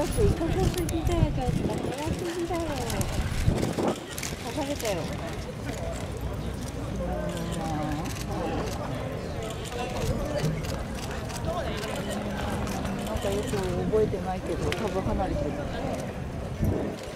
く行かせすぎだよ、ちょっと早すぎだよ。刺されたよ。なんかよく覚えてないけど、多分離れてる。